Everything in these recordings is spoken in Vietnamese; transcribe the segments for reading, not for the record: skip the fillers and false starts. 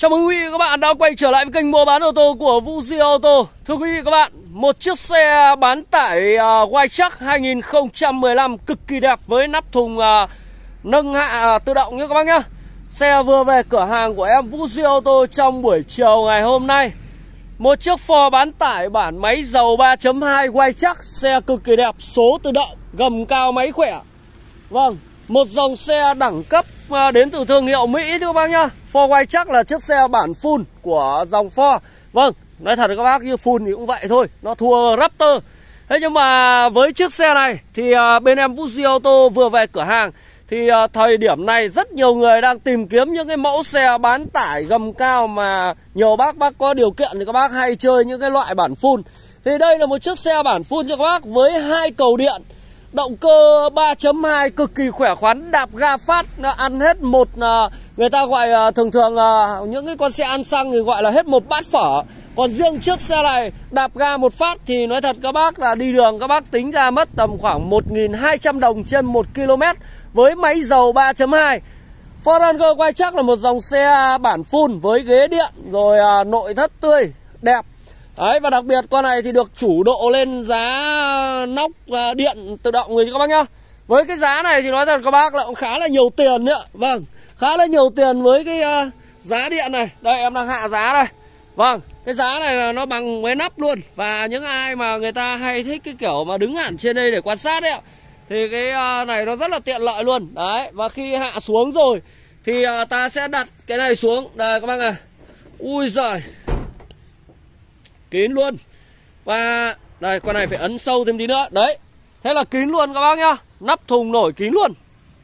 Chào mừng quý vị và các bạn đã quay trở lại với kênh mua bán ô tô của Vũ Duy Ô tô. Thưa quý vị và các bạn, một chiếc xe bán tải Wildtrak 2015 cực kỳ đẹp với nắp thùng nâng hạ tự động nhé các bác nhé. Xe vừa về cửa hàng của em Vũ Duy Ô tô trong buổi chiều ngày hôm nay. Một chiếc Ford bán tải bản máy dầu 3.2 Wildtrak, xe cực kỳ đẹp, số tự động, gầm cao máy khỏe. Vâng, một dòng xe đẳng cấp đến từ thương hiệu Mỹ thưa các bác nhá. Ford Wildtrak là chiếc xe bản full của dòng Ford. Vâng, nói thật các bác, như full thì cũng vậy thôi, nó thua Raptor. Thế nhưng mà với chiếc xe này thì bên em Vũ Duy Ô tô vừa về cửa hàng. Thì thời điểm này rất nhiều người đang tìm kiếm những cái mẫu xe bán tải gầm cao mà nhiều bác có điều kiện thì các bác hay chơi những cái loại bản full. Thì đây là một chiếc xe bản full cho các bác với 2 cầu điện, động cơ 3.2 cực kỳ khỏe khoắn, đạp ga phát ăn hết một, người ta gọi thường những cái con xe ăn xăng thì gọi là hết một bát phở. Còn riêng chiếc xe này đạp ga một phát thì nói thật các bác là đi đường các bác tính ra mất tầm khoảng 1.200 đồng trên 1 km với máy dầu 3.2. Ford Ranger Wildtrak là một dòng xe bản full với ghế điện rồi nội thất tươi đẹp. Đấy, và đặc biệt con này thì được chủ độ lên giá nóc điện tự động người các bác nhá. Với cái giá này thì nói thật các bác là cũng khá là nhiều tiền nữa. Vâng, khá là nhiều tiền với cái giá điện này. Đây em đang hạ giá đây. Vâng, cái giá này là nó bằng với nắp luôn. Và những ai mà người ta hay thích cái kiểu mà đứng hẳn trên đây để quan sát đấy ạ, thì cái này nó rất là tiện lợi luôn. Đấy, và khi hạ xuống rồi thì ta sẽ đặt cái này xuống. Đây các bác này. Ui giời, kín luôn. Và đây, con này phải ấn sâu thêm tí nữa. Đấy, thế là kín luôn các bác nhá. Nắp thùng nổi kín luôn,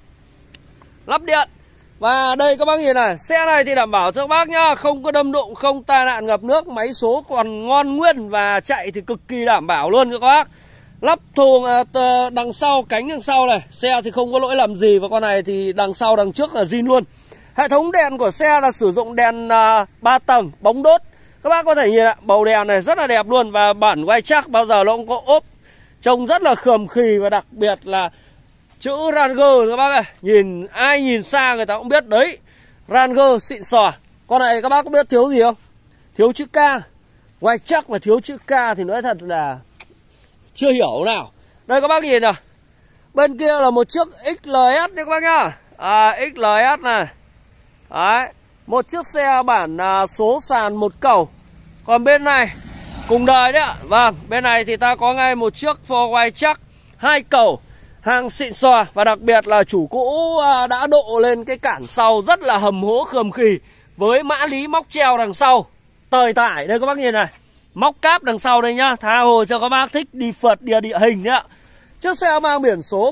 lắp điện. Và đây các bác nhìn này, xe này thì đảm bảo cho các bác nhá, không có đâm đụng, không tai nạn ngập nước, máy số còn ngon nguyên và chạy thì cực kỳ đảm bảo luôn cho các bác. Lắp thùng đằng sau, cánh đằng sau này, xe thì không có lỗi lầm gì. Và con này thì đằng sau đằng trước là zin luôn. Hệ thống đèn của xe là sử dụng đèn 3 tầng bóng đốt. Các bác có thể nhìn ạ, bầu đèn này rất là đẹp luôn. Và bản Wildtrak bao giờ nó cũng có ốp, trông rất là khườm khì. Và đặc biệt là chữ Ranger các bác ơi, ai nhìn xa người ta cũng biết đấy, Ranger xịn sò. Con này các bác có biết thiếu gì không? Thiếu chữ K. Wildtrak mà thiếu chữ K thì nói thật là chưa hiểu nào. Đây các bác nhìn nào, bên kia là một chiếc XLS đấy các bác nhá. XLS này. Đấy, một chiếc xe bản số sàn một cầu. Còn bên này cùng đời đấy ạ. Vâng, bên này thì ta có ngay một chiếc Ford Wildtrak 2 cầu, hàng xịn xò. Và đặc biệt là chủ cũ đã độ lên cái cản sau rất là hầm hố khườm khì, với mã lý móc treo đằng sau tời tải. Đây các bác nhìn này, móc cáp đằng sau đây nhá, tha hồ cho các bác thích đi phượt địa hình đấy ạ. Chiếc xe mang biển số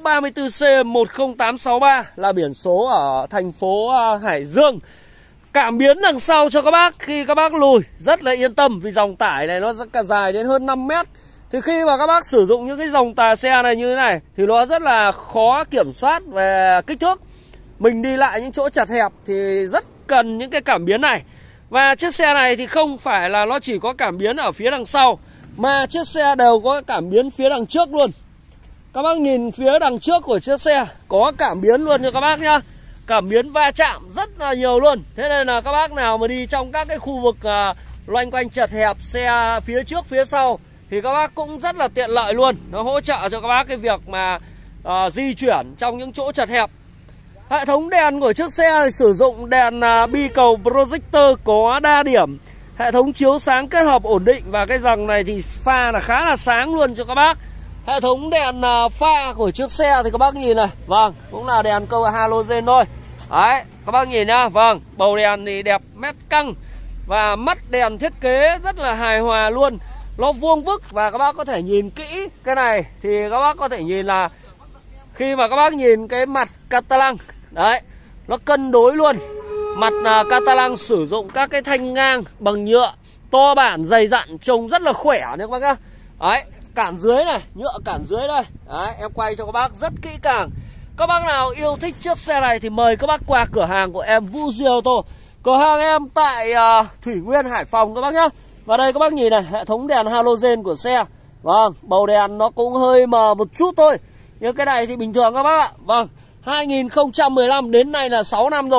34C10863 là biển số ở thành phố Hải Dương. Cảm biến đằng sau cho các bác khi các bác lùi rất là yên tâm, vì dòng tải này nó dài đến hơn 5 mét. Thì khi mà các bác sử dụng những cái dòng xe này như thế này thì nó rất là khó kiểm soát về kích thước. Mình đi lại những chỗ chật hẹp thì rất cần những cái cảm biến này. Và chiếc xe này thì không phải là nó chỉ có cảm biến ở phía đằng sau, mà chiếc xe đều có cảm biến phía đằng trước luôn. Các bác nhìn phía đằng trước của chiếc xe có cảm biến luôn cho các bác nhá. Cảm biến va chạm rất là nhiều luôn. Thế nên là các bác nào mà đi trong các cái khu vực loanh quanh chật hẹp, xe phía trước phía sau thì các bác cũng rất là tiện lợi luôn. Nó hỗ trợ cho các bác cái việc mà di chuyển trong những chỗ chật hẹp. Hệ thống đèn của chiếc xe thì sử dụng đèn bi cầu projector có đa điểm, hệ thống chiếu sáng kết hợp ổn định. Và cái dòng này thì pha là khá là sáng luôn cho các bác. Hệ thống đèn pha của chiếc xe thì các bác nhìn này, vâng, cũng là đèn câu halogen thôi. Đấy, các bác nhìn nhá, vâng, bầu đèn thì đẹp mét căng. Và mắt đèn thiết kế rất là hài hòa luôn, nó vuông vức. Và các bác có thể nhìn kỹ cái này thì các bác có thể nhìn là khi mà các bác nhìn cái mặt Catalan, đấy, nó cân đối luôn. Mặt Catalan sử dụng các cái thanh ngang bằng nhựa to bản dày dặn, trông rất là khỏe nha các bác nhá. Đấy, cản dưới này, nhựa cản dưới đây. Đấy, em quay cho các bác rất kỹ càng. Các bác nào yêu thích chiếc xe này thì mời các bác qua cửa hàng của em Vũ Duy Ô tô. Cửa hàng em tại Thủy Nguyên, Hải Phòng các bác nhá. Và đây các bác nhìn này, hệ thống đèn halogen của xe. Vâng, bầu đèn nó cũng hơi mờ một chút thôi, nhưng cái này thì bình thường các bác ạ. Vâng, 2015 đến nay là 6 năm rồi.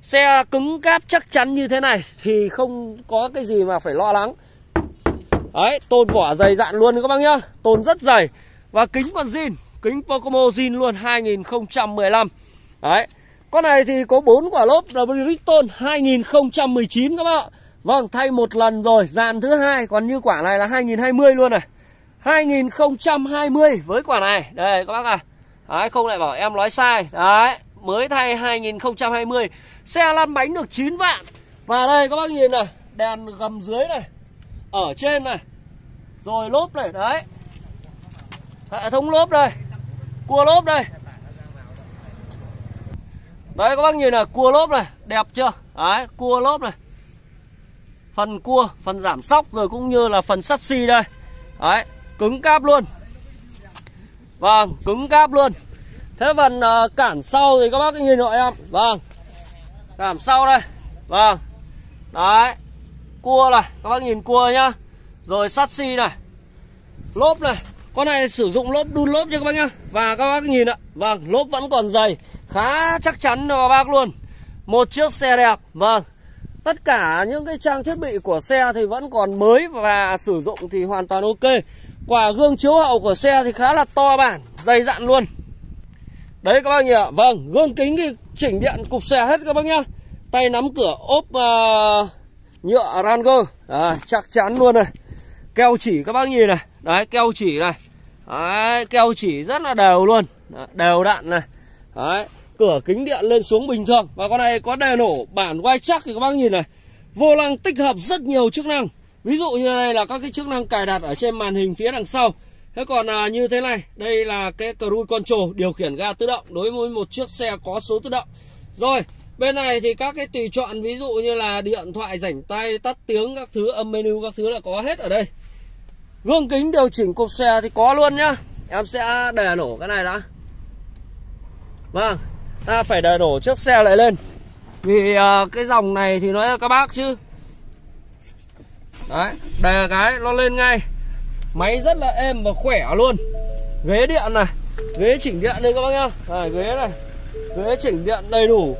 Xe cứng cáp chắc chắn như thế này thì không có cái gì mà phải lo lắng. Đấy, tôn vỏ dày dạn luôn các bác nhá. Tôn rất dày. Và kính còn zin, kính Pocomo zin luôn 2015. Đấy. Con này thì có 4 quả lốp Bridgestone 2019 các bác ạ. Vâng, thay một lần rồi, dàn thứ hai. Còn như quả này là 2020 luôn này. 2020 với quả này. Đây các bác à. Đấy, không lại bảo em nói sai. Đấy, mới thay 2020. Xe lăn bánh được 9 vạn. Và đây các bác nhìn này, đèn gầm dưới này, ở trên này, rồi lốp này, đấy, hệ thống lốp đây, cua lốp đây. Đấy các bác nhìn này, cua lốp này, đẹp chưa? Đấy, cua lốp này, phần cua, phần giảm xóc rồi cũng như là phần sắt xi đây. Đấy, cứng cáp luôn. Vâng, cứng cáp luôn. Thế phần cản sau thì các bác nhìn hộ em. Vâng, cản sau đây. Vâng, đấy, cua này, các bác nhìn cua nhá. Rồi sắt xi này, lốp này. Con này sử dụng lốp đun lốp cho các bác nhá. Và các bác nhìn ạ, vâng, lốp vẫn còn dày, khá chắc chắn cho các bác luôn. Một chiếc xe đẹp. Vâng, tất cả những cái trang thiết bị của xe thì vẫn còn mới và sử dụng thì hoàn toàn ok. Quả gương chiếu hậu của xe thì khá là to bản, dày dặn luôn. Đấy các bác nhỉ ạ. Vâng, gương kính thì chỉnh điện cục xe hết các bác nhá. Tay nắm cửa ốp nhựa Ranger, chắc chắn luôn này. Keo chỉ các bác nhìn này. Đấy, keo chỉ này. Đấy, keo chỉ rất là đều luôn. Đấy, đều đặn này. Đấy, cửa kính điện lên xuống bình thường. Và con này có đèn nổ bản quay chắc thì các bác nhìn này. Vô lăng tích hợp rất nhiều chức năng. Ví dụ như này là các cái chức năng cài đặt ở trên màn hình phía đằng sau. Thế còn như thế này, đây là cái cruise control, điều khiển ga tự động đối với một chiếc xe có số tự động. Rồi, bên này thì các cái tùy chọn, ví dụ như là điện thoại rảnh tay, tắt tiếng các thứ, âm menu các thứ là có hết ở đây. Gương kính điều chỉnh cục xe thì có luôn nhá. Em sẽ đè nổ cái này đã. Vâng, ta phải đè nổ chiếc xe lại lên. Vì cái dòng này thì nói là các bác chứ. Đấy, đè cái nó lên ngay. Máy rất là êm và khỏe luôn. Ghế điện này, ghế chỉnh điện đây các bác nhá. Ghế này, ghế chỉnh điện đầy đủ.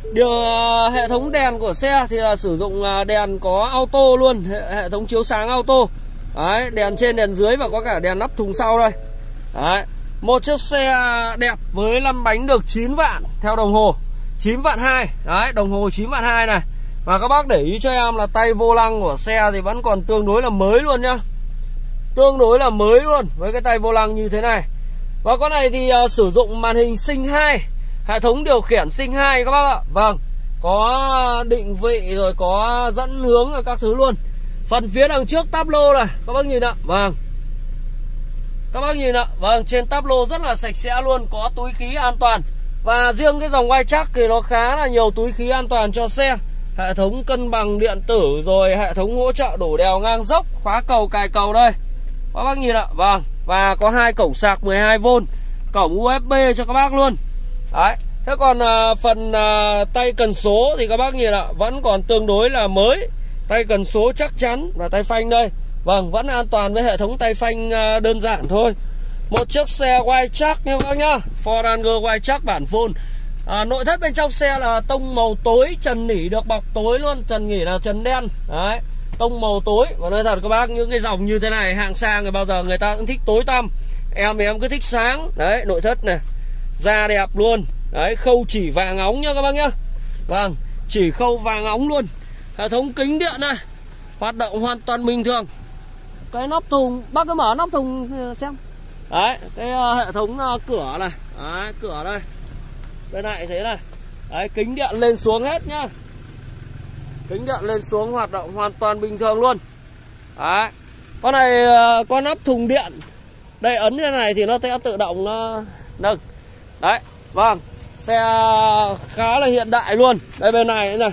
Hệ thống đèn của xe thì là sử dụng đèn có auto luôn, hệ thống chiếu sáng auto. Đấy, đèn trên đèn dưới và có cả đèn nắp thùng sau đây. Đấy, một chiếc xe đẹp với lăn bánh được 9 vạn theo đồng hồ 9 vạn 2. Đấy, đồng hồ 9 vạn 2 này. Và các bác để ý cho em là tay vô lăng của xe thì vẫn còn tương đối là mới luôn nhá. Tương đối là mới luôn với cái tay vô lăng như thế này. Và con này thì sử dụng màn hình Sync 2, hệ thống điều khiển Sync 2 các bác ạ. Vâng, có định vị rồi có dẫn hướng rồi các thứ luôn. Phần phía đằng trước táp lô này, các bác nhìn ạ. Vâng, các bác nhìn ạ. Vâng, trên táp lô rất là sạch sẽ luôn, có túi khí an toàn. Và riêng cái dòng Y-Track thì nó khá là nhiều túi khí an toàn cho xe. Hệ thống cân bằng điện tử, rồi hệ thống hỗ trợ đổ đèo ngang dốc, khóa cầu cài cầu đây. Các bác nhìn ạ. Vâng, và có 2 cổng sạc 12V, cổng USB cho các bác luôn. Đấy. Thế còn phần tay cần số thì các bác nhìn ạ, vẫn còn tương đối là mới. Tay cần số chắc chắn và tay phanh đây. Vâng, vẫn an toàn với hệ thống tay phanh đơn giản thôi. Một chiếc xe Y-Track nha các bác nhá. Ford Ranger Y-Track bản full. Nội thất bên trong xe là tông màu tối, trần nỉ được bọc tối luôn, trần nỉ là trần đen. Đấy, tông màu tối. Và nói thật các bác, những cái dòng như thế này hạng sang thì bao giờ người ta cũng thích tối tăm. Em thì em cứ thích sáng. Đấy, nội thất này, da đẹp luôn. Đấy, khâu chỉ vàng óng nhá các bác nhá. Vâng, chỉ khâu vàng óng luôn. Hệ thống kính điện này hoạt động hoàn toàn bình thường. Cái nắp thùng, bác cứ mở nắp thùng xem. Đấy, cái hệ thống cửa này. Đấy, cửa đây. Bên này thế này. Đấy, kính điện lên xuống hết nhá. Kính điện lên xuống hoạt động hoàn toàn bình thường luôn. Đấy. Con này có nắp thùng điện. Đây, ấn như này thì nó sẽ tự động nó nâng. Đấy, vâng. Xe khá là hiện đại luôn. Đây bên này nữa này.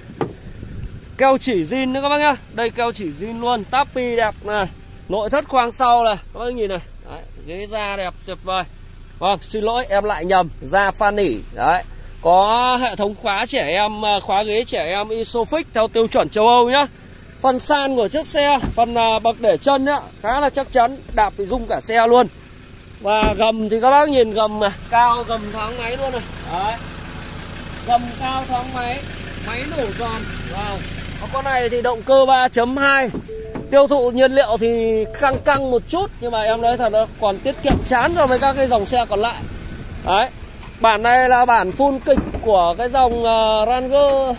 Keo chỉ zin nữa các bác nhá. Đây keo chỉ zin luôn. Tapi đẹp này. Nội thất khoang sau này, các bác nhìn này. Đấy, ghế da đẹp tuyệt vời. Vâng, xin lỗi em lại nhầm, da phan nỉ. Đấy, có hệ thống khóa trẻ em, khóa ghế trẻ em Isofix theo tiêu chuẩn châu Âu nhá. Phần sàn của chiếc xe, phần bậc để chân nhá, khá là chắc chắn, đạp thì rung cả xe luôn. Và gầm thì các bác nhìn gầm này, cao, gầm thoáng máy luôn này. Đấy, gầm cao thoáng máy. Máy nổ giòn. Wow. Con này thì động cơ 3.2. Tiêu thụ nhiên liệu thì căng một chút, nhưng mà em nói thật là còn tiết kiệm chán so với các cái dòng xe còn lại. Đấy. Bản này là bản full kịch của cái dòng Ranger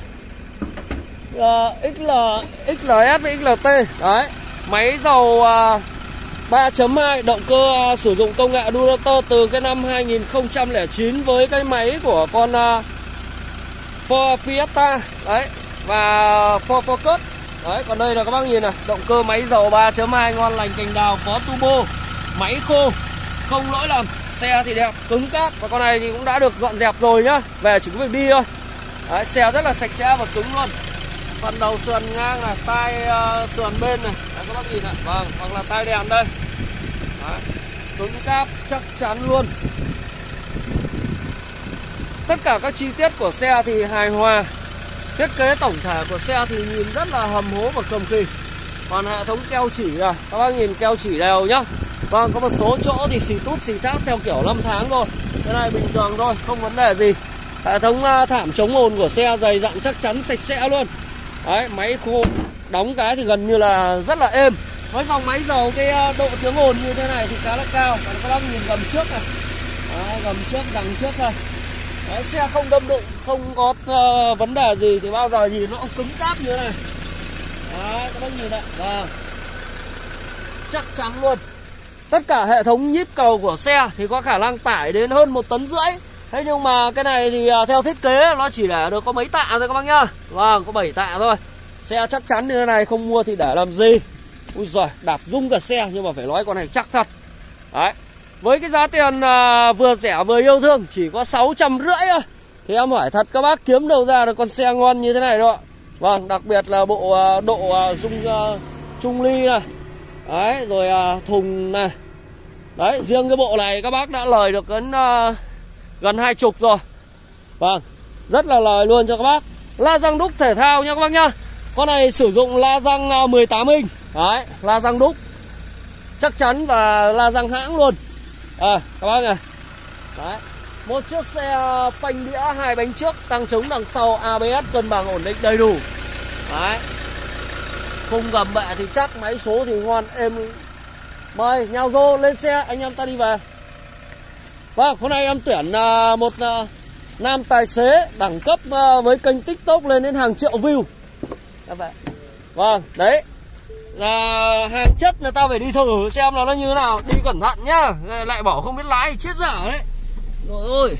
XLS với XLT. Đấy. Máy dầu 3.2, động cơ sử dụng công nghệ Durator từ cái năm 2009 với cái máy của con Ford Fiesta. Đấy. Và Ford Focus. Đấy, còn đây là các bác nhìn này, động cơ máy dầu 3.2 ngon lành cành đào, có turbo, máy khô, không lỗi lầm. Xe thì đẹp, cứng cáp. Và con này thì cũng đã được dọn dẹp rồi nhá, về chỉ có việc đi thôi. Đấy, xe rất là sạch sẽ và cứng luôn. Phần đầu sườn ngang này, tai sườn bên này. Đấy, các bác nhìn này, vâng, hoặc là tai đèn đây. Đấy, cứng cáp, chắc chắn luôn. Tất cả các chi tiết của xe thì hài hòa. Thiết kế tổng thể của xe thì nhìn rất là hầm hố và cầm kỳ. Còn hệ thống keo chỉ này, các bác nhìn keo chỉ đều nhá. Vâng, có một số chỗ thì xì tút xì thát theo kiểu 5 tháng thôi. Cái này bình thường thôi, không vấn đề gì. Hệ thống thảm chống ồn của xe dày dặn chắc chắn sạch sẽ luôn. Đấy, máy khô đóng cái thì gần như là rất là êm. Với dòng máy dầu cái độ tiếng ồn như thế này thì khá là cao. Còn các bác nhìn gầm trước này. Đấy, gầm trước, đằng trước này. Đấy, xe không đâm đụng, không có vấn đề gì thì bao giờ nhìn nó cũng cứng cáp như thế này. Đấy, các bác nhìn này. Vâng. Chắc chắn luôn. Tất cả hệ thống nhíp cầu của xe thì có khả năng tải đến hơn 1,5 tấn. Thế nhưng mà cái này thì theo thiết kế nó chỉ để được có mấy tạ thôi các bác nhá. Vâng, có 7 tạ thôi. Xe chắc chắn như thế này, không mua thì để làm gì. Ui giời, đạp rung cả xe, nhưng mà phải nói con này chắc thật. Đấy. Với cái giá tiền vừa rẻ vừa yêu thương, chỉ có 650 thôi, thì em hỏi thật các bác kiếm đâu ra được con xe ngon như thế này đâu ạ. Vâng, đặc biệt là bộ độ dung trung ly này. Đấy, rồi thùng này. Đấy, riêng cái bộ này các bác đã lời được gần 20 rồi. Vâng, rất là lời luôn cho các bác. La răng đúc thể thao nha các bác nhá. Con này sử dụng la răng 18 inch. Đấy, la răng đúc chắc chắn và la răng hãng luôn. Các bác này. Đấy, một chiếc xe phanh đĩa 2 bánh trước, tăng chống đằng sau, ABS cân bằng ổn định đầy đủ. Đấy. Khung gầm bệ thì chắc, máy số thì ngon, êm. Mời nhào vô lên xe, anh em ta đi về. Vâng, hôm nay em tuyển một nam tài xế đẳng cấp với kênh TikTok lên đến hàng triệu view. Vâng, đấy là hàng chất, người ta phải đi thử xem là nó như thế nào. Đi cẩn thận nhá, lại bảo không biết lái thì chết dở đấy. Rồi ôi.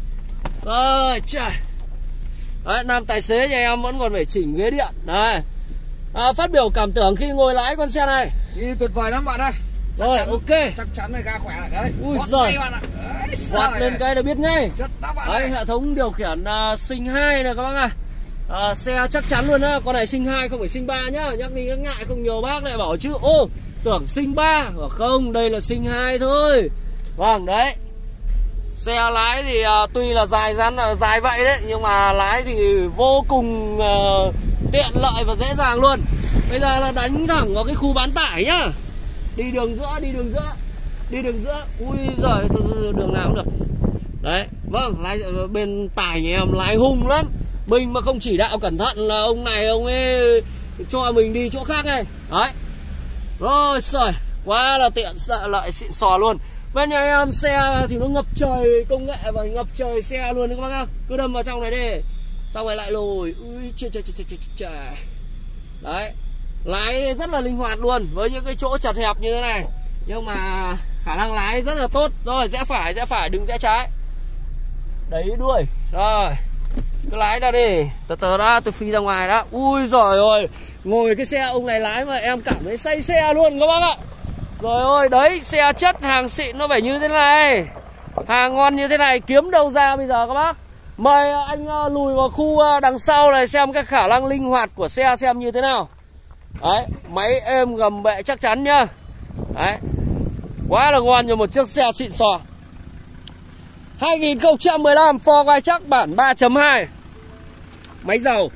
Rồi trời. Đấy, nam tài xế nhà em vẫn còn phải chỉnh ghế điện. Đây. Phát biểu cảm tưởng khi ngồi lái con xe này. Đi tuyệt vời lắm bạn ơi. Rồi ok. Chắc chắn là ga khỏe lại đấy. Ui giời. Quạt lên cái là biết ngay. Đấy, hệ thống điều khiển sinh 2 này các bác ạ. Xe chắc chắn luôn á, con này sinh 2 không phải sinh 3 nhá. Nhắc đi nhắc ngại không nhiều bác lại bảo chứ ô tưởng sinh 3. Không, đây là sinh 2 thôi. Vâng đấy. Xe lái thì tuy là dài dán là dài vậy đấy, nhưng mà lái thì vô cùng tiện lợi và dễ dàng luôn. Bây giờ là đánh thẳng vào cái khu bán tải nhá. Đi đường giữa, đi đường giữa. Đi đường giữa. Ui giời, đường nào cũng được. Đấy, vâng, lái bên tải nhà em lái hung lắm. Mình mà không chỉ đạo cẩn thận là ông này ông ấy cho mình đi chỗ khác này. Đấy. Rồi trời, quá là tiện sợ lợi xịn sò luôn. Bên nhà em xe thì nó ngập trời công nghệ và ngập trời xe luôn đấy các bác ạ. Cứ đâm vào trong này đi, xong rồi lại lùi. Ui trời. Đấy, lái rất là linh hoạt luôn, với những cái chỗ chật hẹp như thế này. Nhưng mà khả năng lái rất là tốt. Rồi rẽ phải, đừng rẽ trái. Đấy đuôi. Rồi, cứ lái ra đi. Từ từ đã, tôi phi ra ngoài đó. Ui giời ơi, ngồi cái xe ông này lái mà em cảm thấy say xe luôn các bác ạ. Rồi ôi, đấy, xe chất hàng xịn nó phải như thế này. Hàng ngon như thế này kiếm đâu ra bây giờ các bác. Mời anh lùi vào khu đằng sau này xem cái khả năng linh hoạt của xe xem như thế nào. Đấy, máy êm gầm bệ chắc chắn nhá. Đấy, quá là ngon cho một chiếc xe xịn sò. 2015 Ford Wildtrak bản 3.2 máy dầu.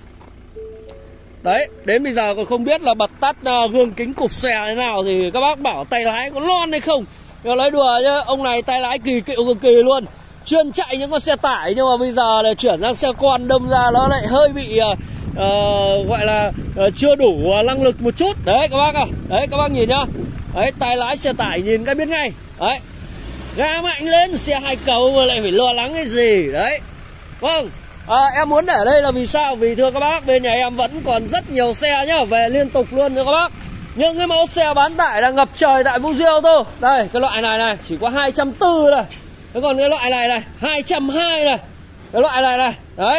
Đấy, đến bây giờ còn không biết là bật tắt gương kính cụp xòe thế nào thì các bác bảo tay lái có lon hay không. Nói đùa chứ, ông này tay lái kỳ cựu cực kỳ luôn. chuyên chạy những con xe tải, nhưng mà bây giờ là chuyển sang xe con, đâm ra nó lại hơi bị gọi là chưa đủ năng lực một chút. Đấy các bác ạ. Đấy các bác nhìn nhá. Đấy, tay lái xe tải nhìn cái biết ngay. Đấy, ga mạnh lên, xe 2 cầu mà lại phải lo lắng cái gì. Đấy, vâng. Em muốn để ở đây là vì sao? Vì thưa các bác, bên nhà em vẫn còn rất nhiều xe nhá, về liên tục luôn thưa các bác. Những cái mẫu xe bán tải đang ngập trời tại Vũ Duy Ô Tô. Đây, cái loại này chỉ có 240 này. Thế còn cái loại này 220 này. Cái loại này đấy,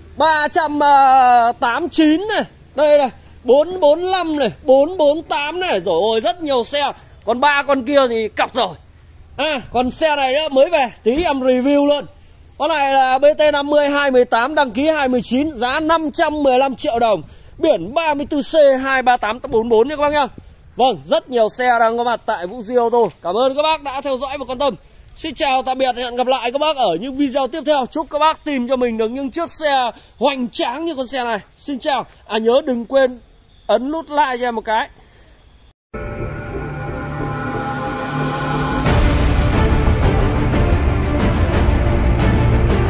389 này. Đây này, 445 này, 448 này. Rồi ôi, rất nhiều xe. Còn 3 con kia thì cọc rồi. Còn xe này nữa mới về, tí em review luôn. Con này là BT50 218, đăng ký 219, giá 515 triệu đồng. Biển 34C238844 nha các bác nhá. Vâng, rất nhiều xe đang có mặt tại Vũ Duy Ô Tô. Cảm ơn các bác đã theo dõi và quan tâm. Xin chào tạm biệt, hẹn gặp lại các bác ở những video tiếp theo. Chúc các bác tìm cho mình được những chiếc xe hoành tráng như con xe này. Xin chào. Nhớ đừng quên ấn nút like cho em một cái.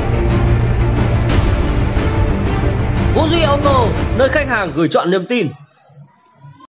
Vũ Duy Ô Tô, nơi khách hàng gửi chọn niềm tin.